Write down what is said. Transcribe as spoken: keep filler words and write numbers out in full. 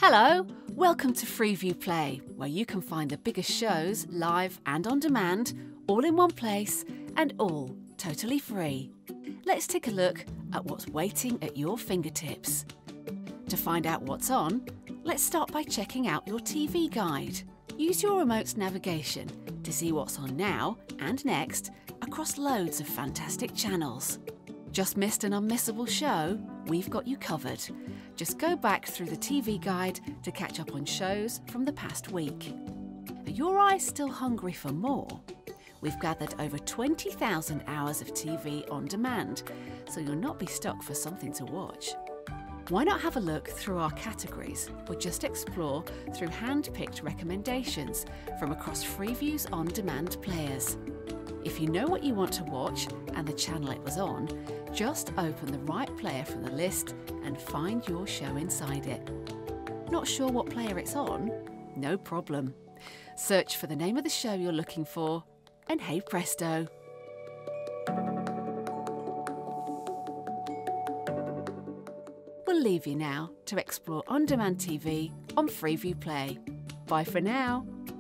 Hello, welcome to Freeview Play, where you can find the biggest shows, live and on demand, all in one place and all totally free. Let's take a look at what's waiting at your fingertips. To find out what's on, let's start by checking out your T V guide. Use your remote's navigation to see what's on now and next across loads of fantastic channels. Just missed an unmissable show? We've got you covered. Just go back through the T V guide to catch up on shows from the past week. Are your eyes still hungry for more? We've gathered over twenty thousand hours of T V on demand, so you'll not be stuck for something to watch. Why not have a look through our categories or just explore through hand-picked recommendations from across Freeview's on-demand players? If you know what you want to watch and the channel it was on, just open the right player from the list and find your show inside it. Not sure what player it's on? No problem. Search for the name of the show you're looking for, and hey presto! We'll leave you now to explore on-demand T V on Freeview Play. Bye for now.